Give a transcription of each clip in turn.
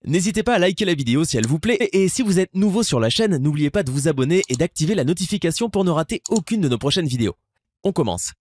N'hésitez pas à liker la vidéo si elle vous plaît et si vous êtes nouveau sur la chaîne, n'oubliez pas de vous abonner et d'activer la notification pour ne rater aucune de nos prochaines vidéos. On commence.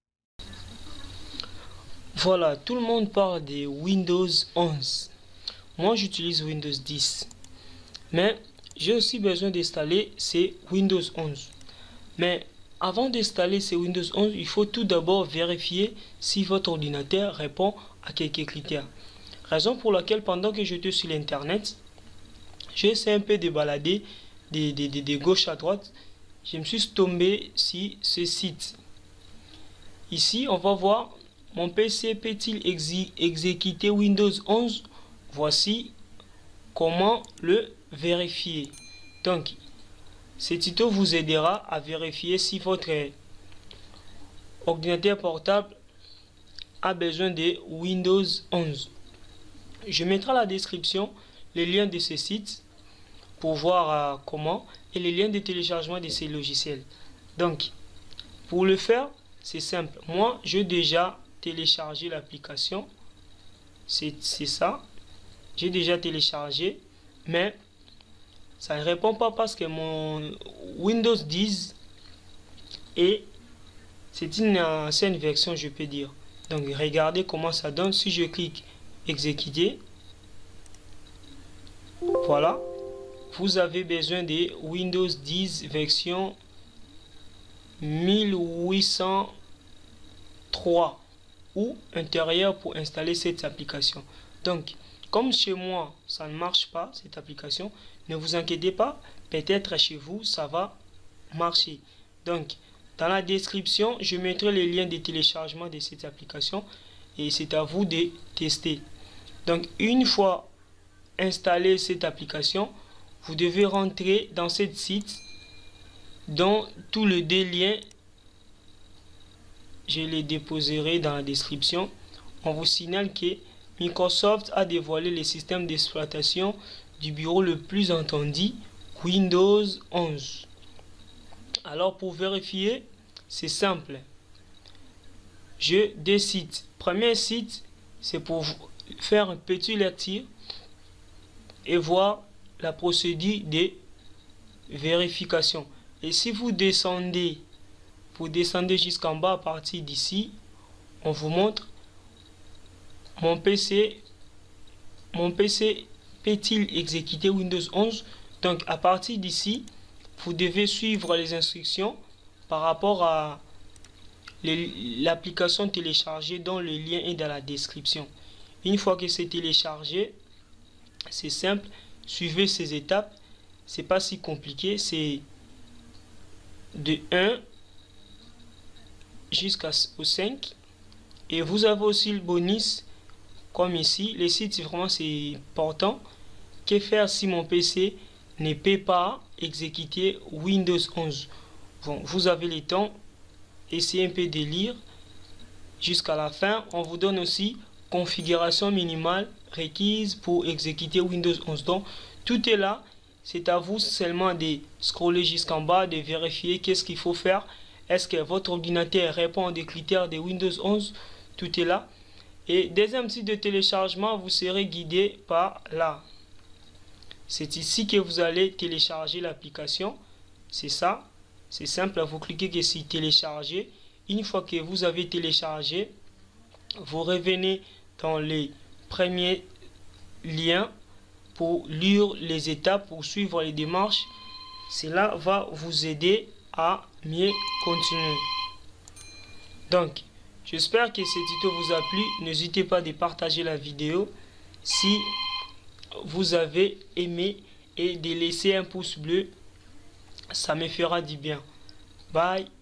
Voilà, tout le monde parle de Windows 11. Moi, j'utilise Windows 10. Mais j'ai aussi besoin d'installer ces Windows 11. Mais avant d'installer ces Windows 11, il faut tout d'abord vérifier si votre ordinateur répond à quelques critères. Raison pour laquelle, pendant que j'étais sur l'internet, j'ai essayé un peu de balader de gauche à droite. Je me suis tombé sur ce site. Ici, on va voir mon PC peut-il exécuter Windows 11. Voici comment le vérifier. Donc, ce tuto vous aidera à vérifier si votre ordinateur portable a besoin de Windows 11. Je mettrai à la description les liens de ce site pour voir comment et les liens de téléchargement de ces logiciels. Donc, pour le faire, c'est simple. Moi, j'ai déjà téléchargé l'application. C'est ça. J'ai déjà téléchargé, mais ça ne répond pas parce que mon Windows 10 et c'est une ancienne version, je peux dire. Donc, regardez comment ça donne. Si je clique exécuter, voilà, vous avez besoin de Windows 10 version 1803 ou intérieur pour installer cette application. Donc, comme chez moi, ça ne marche pas, cette application, ne vous inquiétez pas, peut-être chez vous, ça va marcher. Donc, dans la description, je mettrai les liens de téléchargement de cette application et c'est à vous de tester. Donc, une fois installé cette application, vous devez rentrer dans ce site dont tous les deux liens, je les déposerai dans la description. On vous signale que Microsoft a dévoilé le système d'exploitation du bureau le plus entendu, Windows 11. Alors pour vérifier, c'est simple. J'ai deux sites. Premier site, c'est pour faire un petit lecture et voir la procédure de vérification. Et si vous descendez jusqu'en bas à partir d'ici, on vous montre mon PC peut-il exécuter Windows 11. Donc à partir d'ici, vous devez suivre les instructions par rapport à l'application téléchargée dont le lien est dans la description. Une fois que c'est téléchargé, c'est simple, suivez ces étapes, c'est pas si compliqué, c'est de 1 jusqu'au 5 et vous avez aussi le bonus comme ici. Les sites, vraiment c'est important. Que faire si mon PC ne peut pas exécuter Windows 11? Bon, vous avez le temps, essayez un peu de lire jusqu'à la fin. On vous donne aussi configuration minimale requise pour exécuter Windows 11. Donc tout est là, c'est à vous seulement de scroller jusqu'en bas, de vérifier qu'est-ce qu'il faut faire. Est-ce que votre ordinateur répond aux critères de Windows 11? Tout est là. Et deuxième site de téléchargement, vous serez guidé par là. C'est ici que vous allez télécharger l'application. C'est ça. C'est simple, vous cliquez que sur télécharger. Une fois que vous avez téléchargé, vous revenez dans les premiers liens pour lire les étapes, pour suivre les démarches. Cela va vous aider à mieux continuer. Donc, j'espère que ce tuto vous a plu. N'hésitez pas de partager la vidéo si vous avez aimé et de laisser un pouce bleu. Ça me fera du bien. Bye.